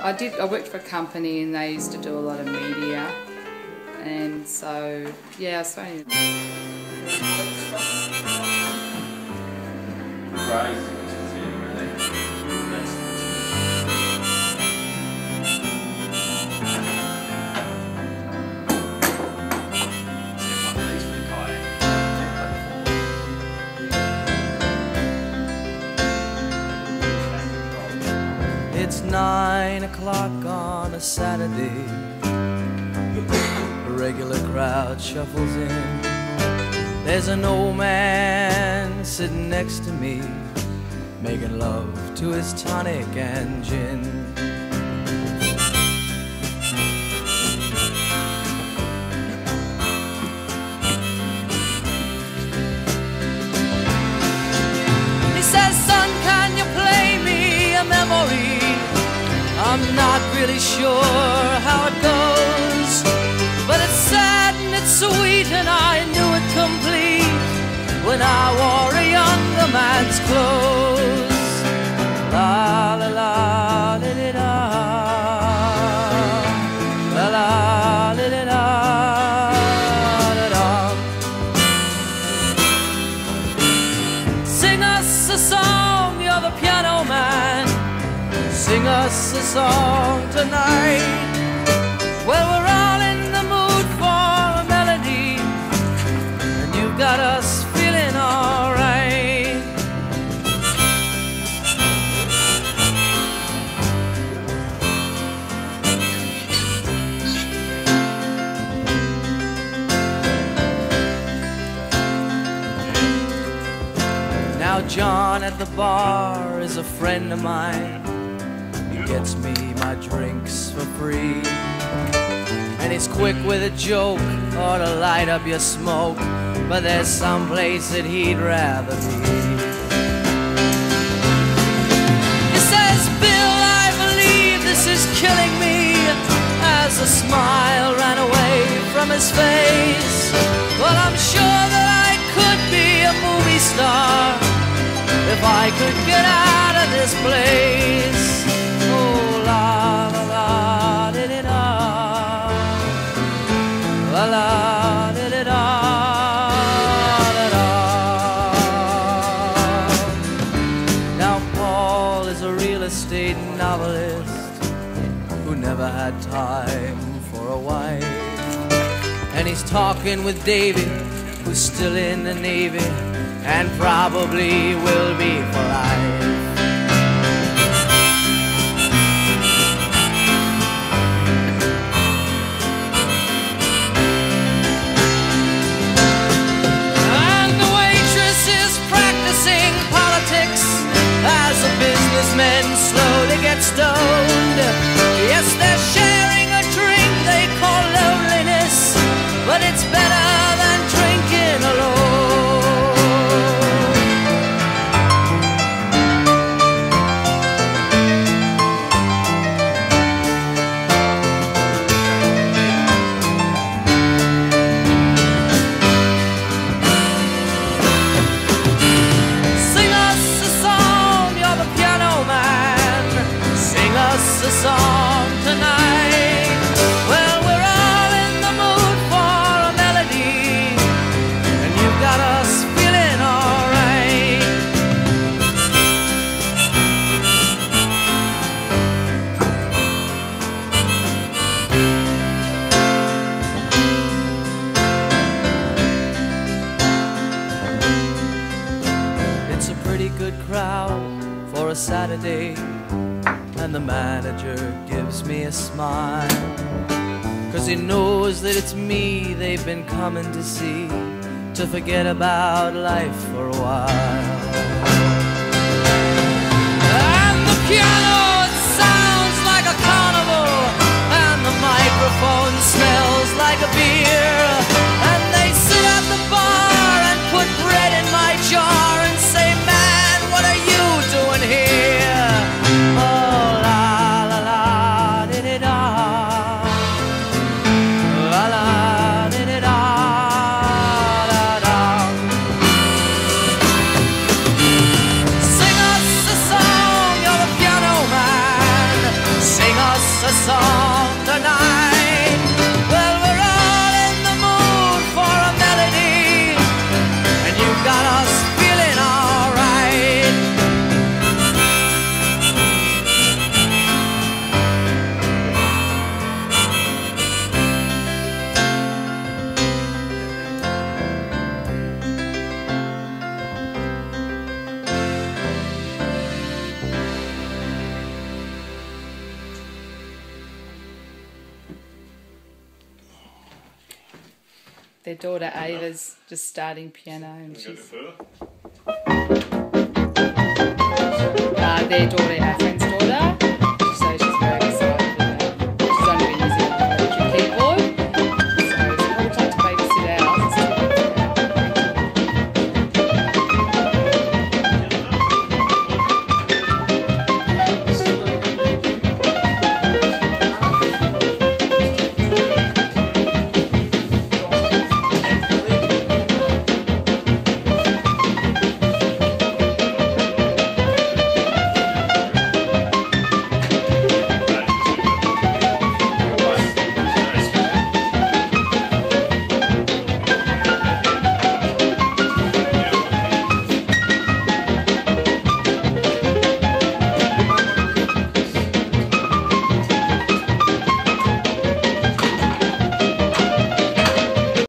I worked for a company and they used to do a lot of media, and so yeah, I was only It's 9 o'clock on a Saturday. A regular crowd shuffles in. There's an old man sitting next to me, making love to his tonic and gin. He says, "Son, can you play me a memory? I'm not really sure how it goes, but it's sad and it's sweet, and I knew it complete when I wore a younger man's clothes." La la la li li da, la la li li da, da da. Sing us a song, you're the piano man. Sing us a song tonight. Well, we're all in the mood for a melody, and you've got us feeling alright. Now John at the bar is a friend of mine. Gets me my drinks for free, and he's quick with a joke or to light up your smoke, but there's some place that he'd rather be. He says, "Bill, I believe this is killing me," as a smile ran away from his face. "Well, I'm sure that I could be a movie star if I could get out of this place." Oh, la la la di di da, la la di di da, da da. Now Paul is a real estate novelist who never had time for a wife, and he's talking with David, who's still in the Navy and probably will be for life. As the businessmen slowly get stoned, yes, they're sharing a drink they call loneliness, but it's better than drinking alone. A song tonight. Well, we're all in the mood for a melody, and you've got us feeling alright. It's a pretty good crowd for a Saturday, and the manager gives me a smile, 'cause he knows that it's me they've been coming to see, to forget about life for a while. And the piano, it sounds like a carnival, and the microphone smells like a beer, and they sit at the bar and put bread in my jar and say, "Man, what are you doing here?" Oh, la la la di di da, la la di di da, da da. their daughter Ava's just starting piano, and she's their daughter